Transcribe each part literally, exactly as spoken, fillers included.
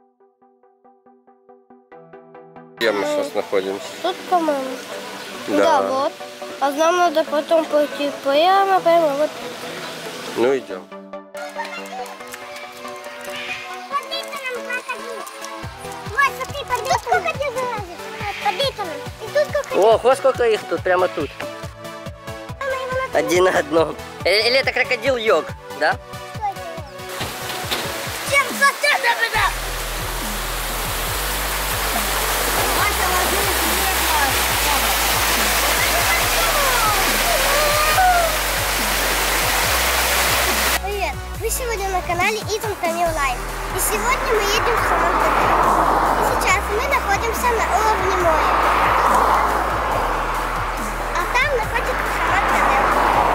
Где мы сейчас находимся? Тут, по-моему. Да. Да, вот. А нам надо потом пойти прямо, прямо вот. Ну идем. Ого, сколько их тут, прямо тут. Один на одном. Или, или это крокодил йог, да? Привет! Вы сегодня на канале Итан Камил Лайф. И сегодня мы едем в Хамад-Кадыр. И сейчас мы находимся на уровне моря. А там находится Хамад-Кадыр.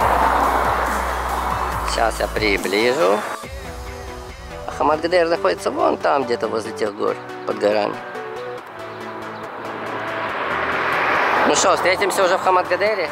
Сейчас я приближу. А Хамад-Кадыр находится вон там, где-то возле тех гор, под горами. Ну что, встретимся уже в Хамад-Кадыре?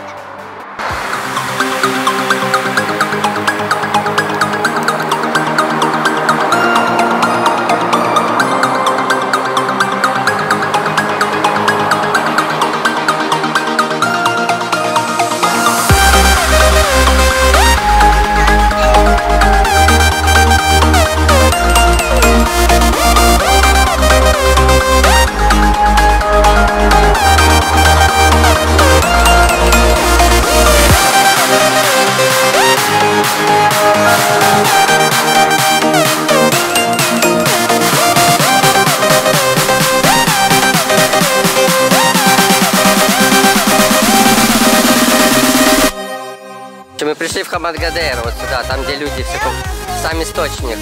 Мы пришли в Хамад-Кадыр, вот сюда, там где люди, все, сам источник.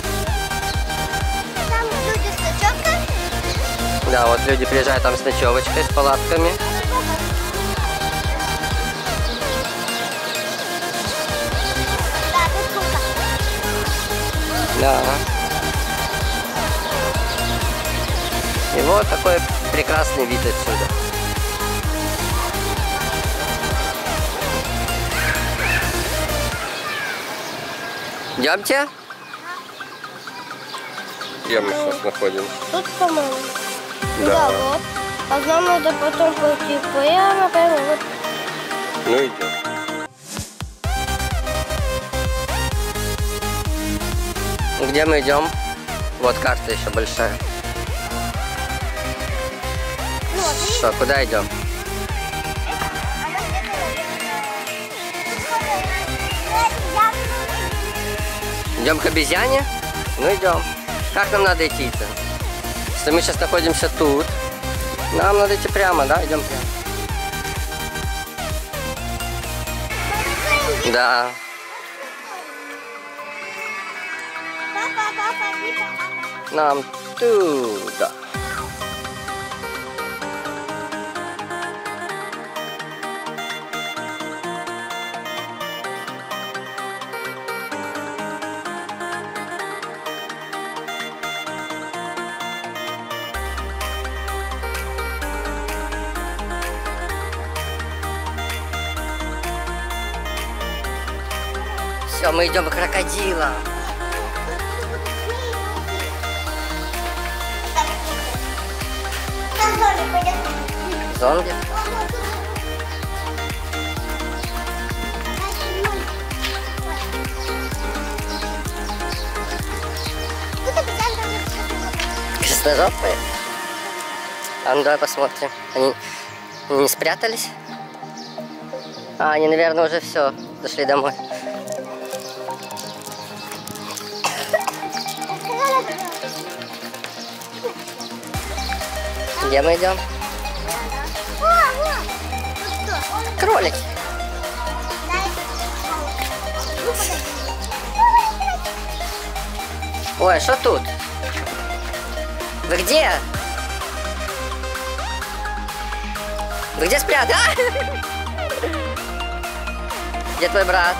Там люди с ночевкой. Да, вот люди приезжают там с ночевочкой, с палатками. Да, тут круто. Да. И вот такой прекрасный вид отсюда. Идемте? Где мы сейчас находимся? Тут, по-моему. Да. Да, вот. А нам надо потом пойти прямо, прямо вот. Ну идем. Где мы идем? Вот карта еще большая. Ну, вот, видишь? Что, куда идем? Идем к обезьяне? Ну идем. Как нам надо идти-то? Если мы сейчас находимся тут, нам надо идти прямо, да? Идем прямо. Да. Папа, папа, папа, папа. Нам туда. Все, мы идем к крокодилам. Там зомби ходят. Зомби? Тут обезьян там. Крестожопые? А ну давай посмотрим. Они не спрятались? А, они, наверное, уже все, дошли домой. Где мы идем? О, вот. Тут что? Кролики. Ну, погоди. Ой, что тут? Вы где? Вы где спрятались? А! Где твой брат?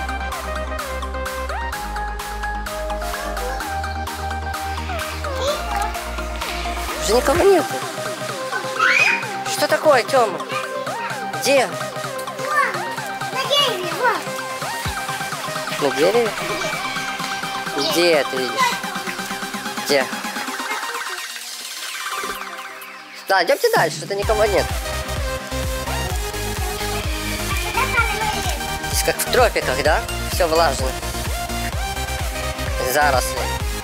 Уже никого нет. Что такое, Тёма? Где? На дереве, вот. На дереве? Где ты видишь? Где? Да, идемте дальше, что-то никого нет. Здесь как в тропиках, да? Все влажно. Заросли.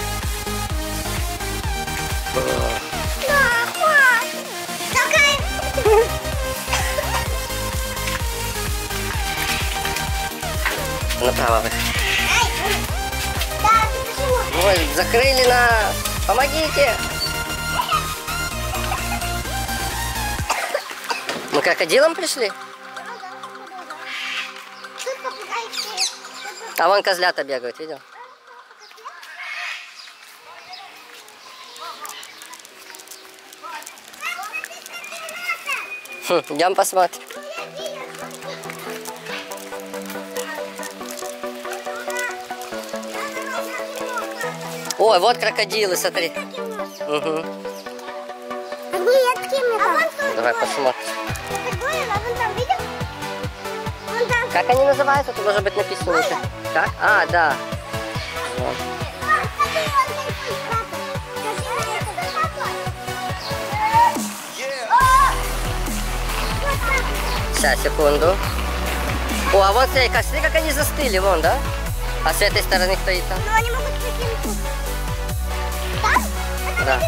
Направо. Ой, закрыли нас. Помогите. Мы к крокодилам пришли? А вон козлята бегают, видел? Хм, идем посмотрим. Ой, вот крокодилы, смотри. Угу. Давай посмотрим. Как они называются? Тут может быть написано. Как? А, да. Вот. Сейчас, секунду. О, а вот смотри, как, смотри, как они застыли, вон, да? А с этой стороны кто и там? Но они могут прикинуть тут. Там? Да.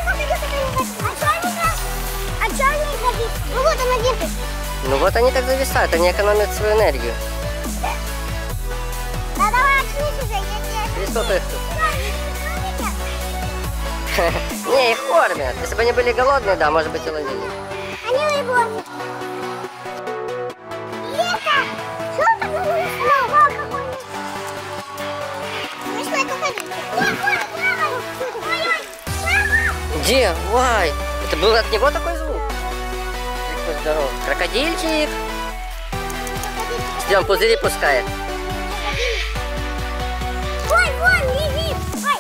А что они зависят? Ну вот он один тут. Ну вот они так зависают, они экономят свою энергию. Да давай отшли уже, я И сколько их тут? Не, их кормят. Если бы они были голодные, да, может быть и ловили. Они его. Лето! Что там на вау, какой есть? Смешной крокодил. Где? Вай! Это был от него такой звук? Какой здоровый. Крокодильчик! Ждем, пузыри пускает. Ой, вон, лежит!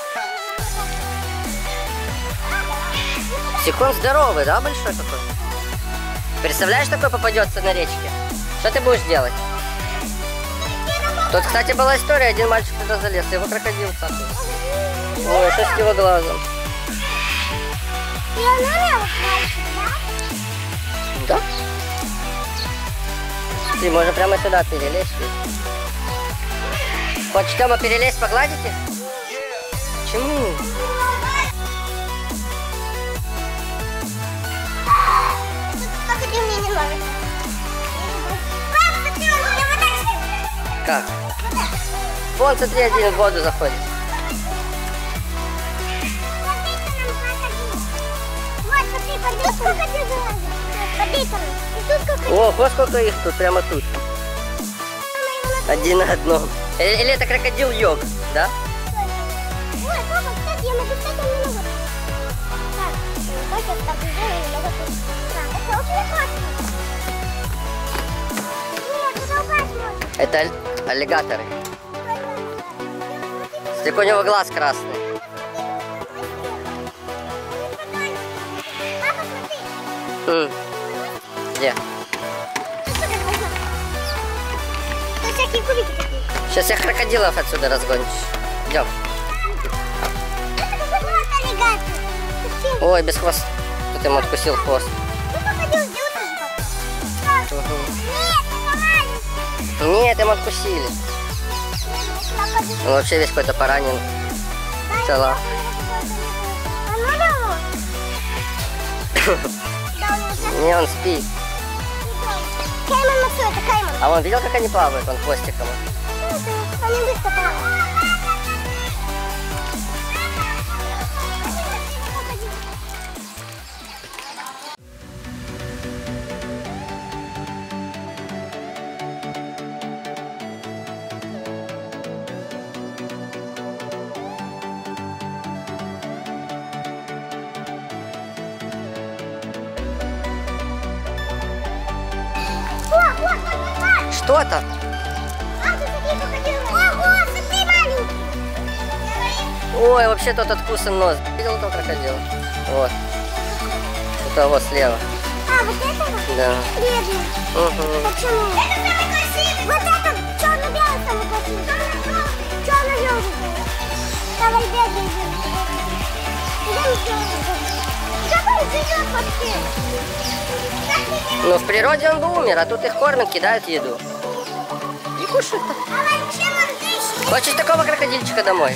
Секунд здоровый, да, большой такой? Представляешь, такой попадется на речке? Что ты будешь делать? Тут, кстати, была история, один мальчик туда залез, его крокодил цапнул. Ой, что с его глазом? Да? Ты можно прямо сюда перелезть. Хочешь, Тёма, перелезть, погладить их? Почему? Крокодил мне не нравится. Как? Вон, смотри, один в воду заходит. О, вот сколько их тут, прямо тут. Один на одном. Или, или это крокодил йог, да? Ой, папа, кстати, я могу встать немного. Так, так, так, немного тут. Это очень опасно. Нет, туда упасть можно. Это аль аллигаторы. Только у него глаз красный. Папа, смотри. М. Где? Тут всякие кубики такие. Сейчас я крокодилов отсюда разгонишь. Идем. Это какой-то аллигатор. Ты Ой, без хвоста. Тут ему откусил хвост. Ну, крокодил сделал тоже так. Угу. Нет, это маленький. Нет, ему откусили. Крокодил. Он вообще весь какой-то поранен. Цела. А ну его? Да, у него сейчас Не, он спит. Кайман Максу, это Кайман. А он видел, как они плавают? Он хвостиком. Ну, это они быстро плавают. Что там? А, тут такие крокодилы. Ого, смотри, маленький. Ой, вообще тот откусан нос. Видел этого крокодила? Вот. У того слева. А, вот этого? Да. Бедный. Угу. Почему? Это самый красивый. Вот этот черно-белый самый красивый. Черно-желтый. Самый бедный. Идем сделаем. Какой живет вообще? Ну, в природе он бы умер, а тут их кормят, кидают еду. И кушают. А зачем он дышит? Хочешь такого крокодильчика домой?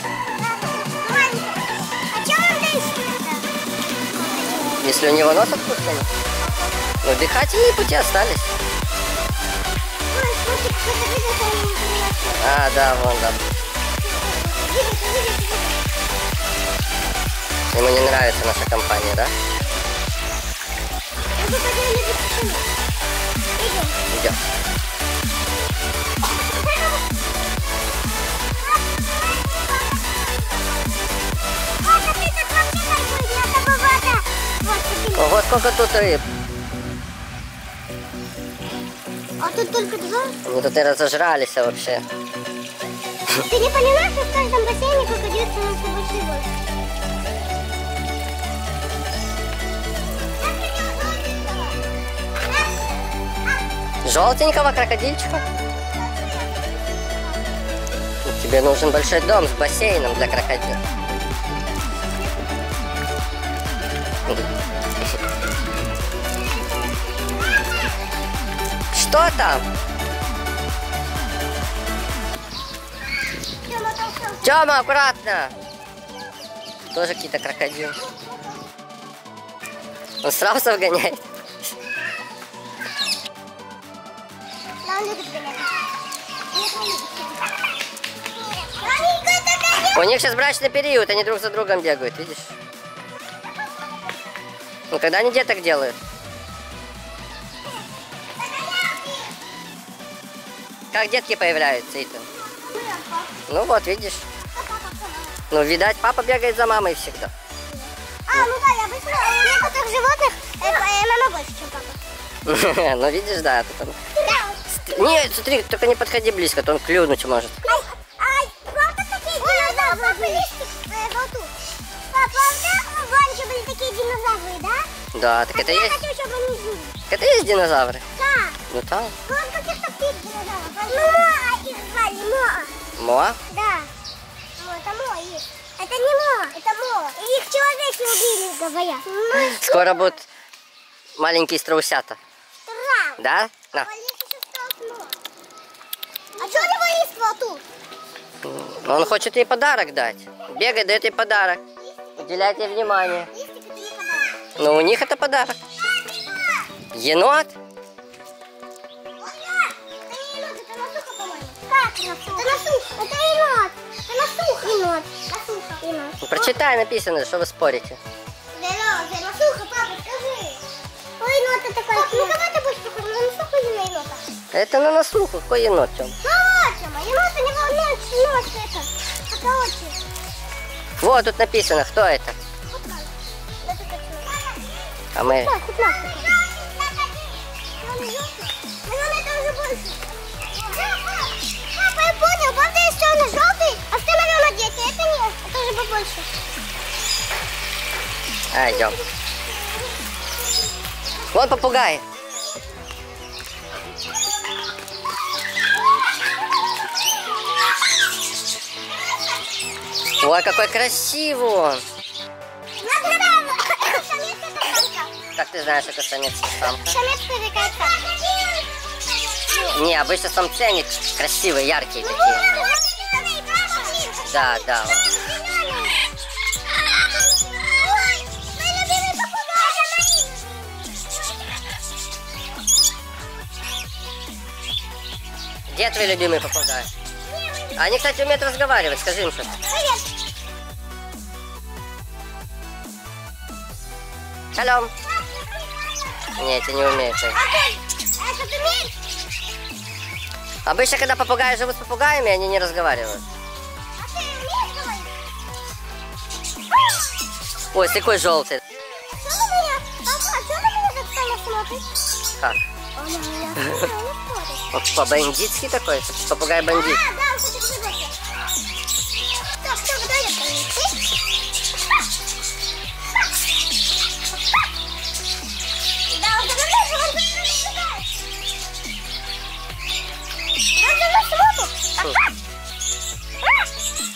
А чем он дышит? Если у него нос откусанный. Ну, дыхательные пути остались. Ой, смотри, кто-то видит, а он не понимает. А, да, вон, да. Видит, видит, видит. Ему не нравится наша компания, да? Мы попадем на тишину. Идем. Идем. А, смотри, тут вообще такой, для того вода. Вот, смотри. Ого, сколько тут рыб. А тут только два? Они тут и разожрались вообще. Ты не поняла, что в каждом бассейне крокодил становится больше и больше? Желтенького крокодильчика? Тебе нужен большой дом с бассейном для крокодила. Что там? Тёма, аккуратно! Тоже какие-то крокодилы. Он сразу вгоняет. Да, он любит гонять. Нет, он любит гонять. Маленькая такая. У них сейчас брачный период, они друг за другом бегают, видишь? Ну, когда они деток делают? Как детки появляются, Итан? Ну вот, видишь. Ну, видать, папа бегает за мамой всегда. А, ну да, я обычно у некоторых животных э, э, мама больше, чем папа. Ну, видишь, да. Тут он... Да. Нет, смотри, только не подходи близко, то он клюнуть может. Ай, ай, правда такие динозавры? Папа, листик вот тут. Папа, а в Ванче были такие динозавры, да? Да, так это Я есть. хочу, чтобы они жили. Так это есть динозавры. Да. Ну там. Ну, он каких-то птиц динозавров. Моа их звали, Моа. Моа? Да. Ну, это Моа есть. Это не Моа, это Моа. И их человеки убили, говорят. Ну, Скоро будут маленькие страусята. страх. Да? На. А что у него есть вот тут? Он хочет ей подарок дать. Бегает, дает ей подарок. Уделяет ей внимание. Листик это не подарок. Но у них это подарок. Енот? Это не енот, это насуха, по-моему. Как насуха? Это насуха. Это енот. Это насуха. Енот. Насуха. Енот. Ну, прочитай, написано, что вы спорите. Зеленая, насуха, папа, скажи. Ой, енот это такой. Ну, кого ты будешь похож? На насуху или на енота? Это на носуху. Какой енот, Тём? Ну вот, Тёма, енот, у него нос, нос это. Покороче. Вот тут написано, кто это. Вот так. Это точно. А мы... Так, вот так. Наверное, это уже больше. Папа, я понял, правда есть черно-желтый, а ты, наверное, дети. Это нет, это уже побольше. А, идем. Вон попугай. Ой, какой красивый он. Как ты знаешь, это самец и самка? Самец привлекается. Не, обычно самцы, они красивые, яркие такие. Да, да. Где твой любимый попугай? Они, кстати, умеют разговаривать, скажи им что-то. Шалом. Нет, эти не умеют. Обычно, когда попугаи живут с попугаями, они не разговаривают. Ой, такой желтый. Как? Вот по-бандитски такой, попугай-бандит.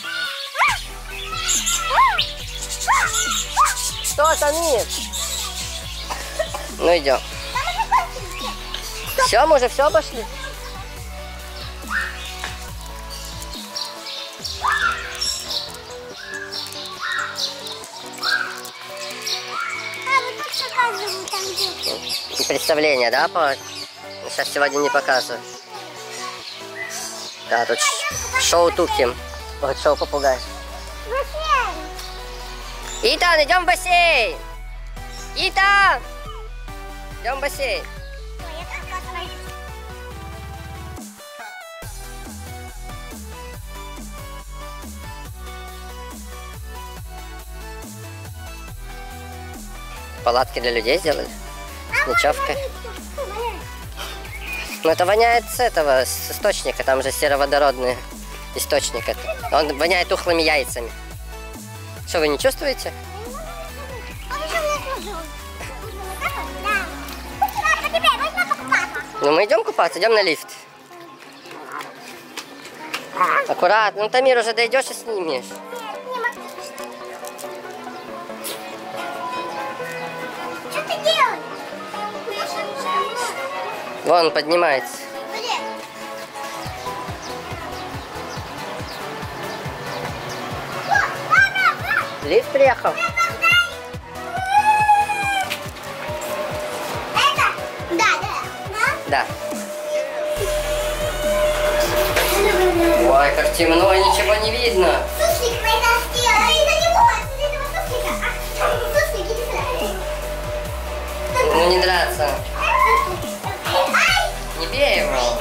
Что там есть? Ну идем. Все, мы уже все обошли. А, вот тут показывают там где-то. Представление, да, по... Сейчас сегодня не показываю. Да, тут ш- шоу Туки. Вот шоу попугай. Итан, идем в бассейн! Итан! Идем в бассейн. Ой, это классно. Палатки для людей сделали. С ночевкой. Ну это воняет с этого, с источника. Там же сероводородный источник. Это. Он воняет тухлыми яйцами. Что, вы не чувствуете? Ну мы идем купаться, идем на лифт. Аккуратно. Ну, Тамир, уже дойдешь и снимешь. Что ты делаешь? Вон он поднимается. Лифт приехал. Это? Да, да. Да. Ой, как темно, ничего не видно. Суслик притащил. А из-за него, из-за этого суслика. А, суслик, иди сюда. Ну не драться. Ай! Не бей его.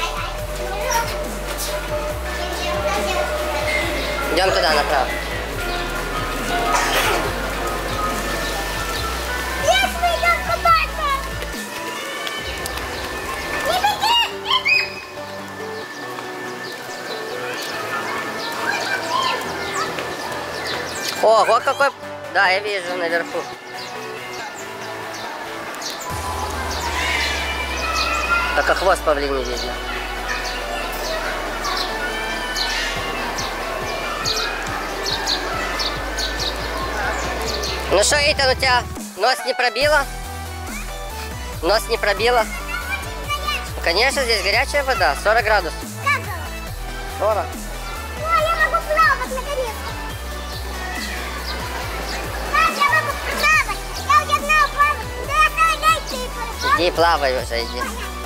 Идем туда, направо. Yes, мы идем купаться! Не беги! Ого, какой... Да, я вижу наверху. Только хвост павлиний видно. Ну что, Итан, у тебя нос не пробило? Нос не пробило? Конечно, здесь горячая вода, сорок градусов. Как было? сорок. Ой, я могу плавать наконец-то. Как я могу плавать? Я уже знаю плавать. Да, дай ты плавать. Иди, плавай уже, иди.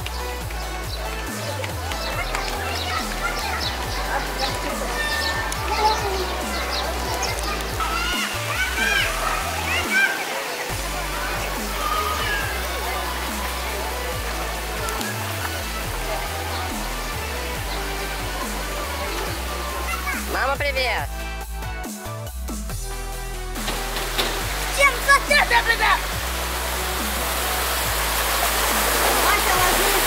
Мама, привет! Чем соседа беда? Маша, возьми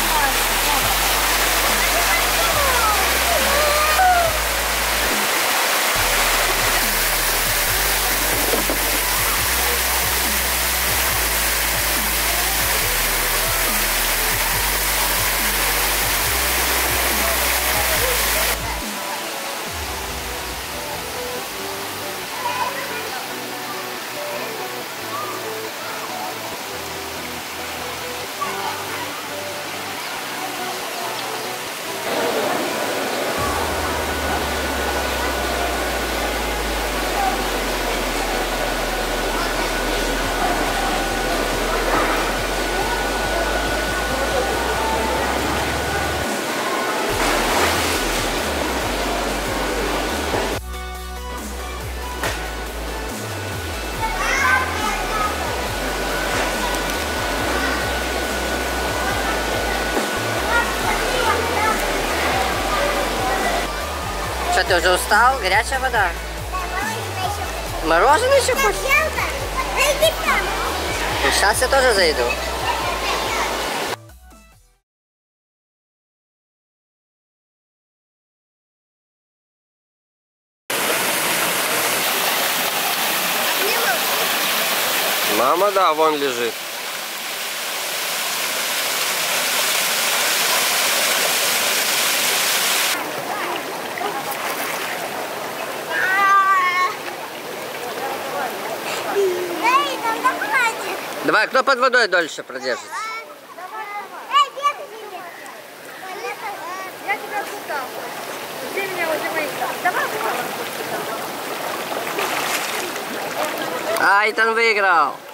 Что, ты уже устал? Горячая вода? Мороженое еще хочешь? Сейчас я тоже зайду. Мама, да, вон лежит. Эй, там хватит. Давай, кто под водой дольше продержится? Эй, бегайте! Я тебя куда? Где меня возле моих? Давай, Айтан выиграл.